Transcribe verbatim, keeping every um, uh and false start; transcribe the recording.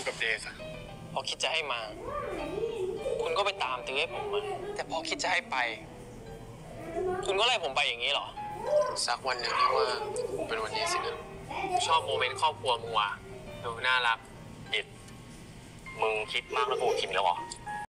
อยู่กับเดย์ซะพอคิดจะให้มาคุณก็ไปตามตื้อให้ผมมาแต่พอคิดจะให้ไปคุณก็ไล่ผมไปอย่างนี้เหรอสักวันหนึ่งที่ว่าเป็นวันนี้สินะชอบโมเมนต์ครอบครัวมึงว่ะดูน่ารักอิดมึงคิดมากแล้วกูคิดแล้วเหรอ